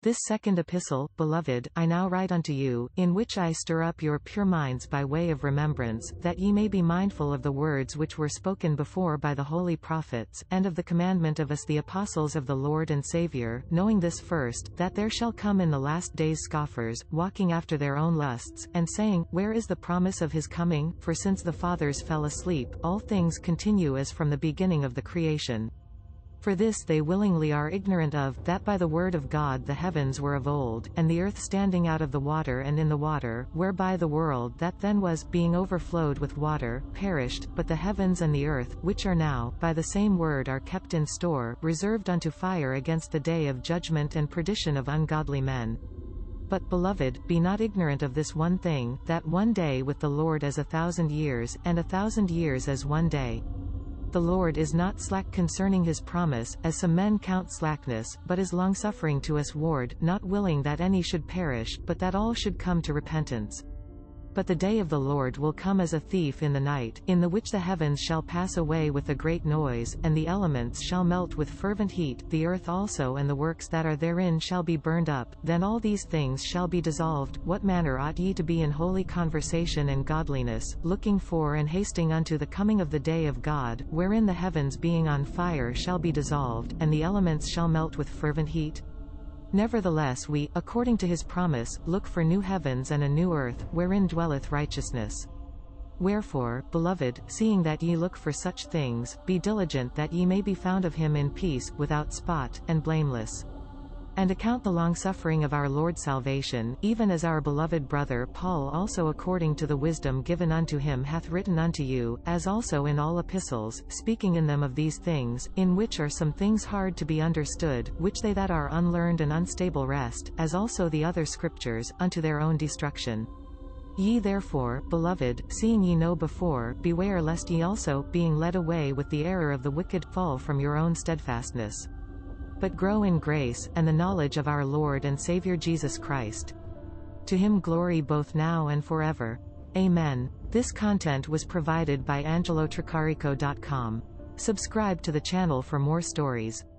This second epistle, beloved, I now write unto you, in which I stir up your pure minds by way of remembrance, that ye may be mindful of the words which were spoken before by the holy prophets, and of the commandment of us the apostles of the Lord and Saviour, knowing this first, that there shall come in the last days scoffers, walking after their own lusts, and saying, Where is the promise of his coming? For since the fathers fell asleep, all things continue as from the beginning of the creation. For this they willingly are ignorant of, that by the word of God the heavens were of old, and the earth standing out of the water and in the water, whereby the world that then was, being overflowed with water, perished, but the heavens and the earth, which are now, by the same word are kept in store, reserved unto fire against the day of judgment and perdition of ungodly men. But, beloved, be not ignorant of this one thing, that one day with the Lord as 1,000 years, and 1,000 years as one day. The Lord is not slack concerning his promise, as some men count slackness, but is longsuffering to us ward, not willing that any should perish, but that all should come to repentance. But the day of the Lord will come as a thief in the night, in the which the heavens shall pass away with a great noise, and the elements shall melt with fervent heat, the earth also and the works that are therein shall be burned up. Then all these things shall be dissolved. What manner ought ye to be in holy conversation and godliness, looking for and hasting unto the coming of the day of God, wherein the heavens being on fire shall be dissolved, and the elements shall melt with fervent heat? Nevertheless we, according to his promise, look for new heavens and a new earth, wherein dwelleth righteousness. Wherefore, beloved, seeing that ye look for such things, be diligent that ye may be found of him in peace, without spot, and blameless. And account the longsuffering of our Lord salvation, even as our beloved brother Paul also according to the wisdom given unto him hath written unto you, as also in all epistles, speaking in them of these things, in which are some things hard to be understood, which they that are unlearned and unstable wrest, as also the other scriptures, unto their own destruction. Ye therefore, beloved, seeing ye know before, beware lest ye also, being led away with the error of the wicked, fall from your own steadfastness. But grow in grace, and the knowledge of our Lord and Saviour Jesus Christ. To him glory both now and forever. Amen. This content was provided by angelotricarico.com. Subscribe to the channel for more stories.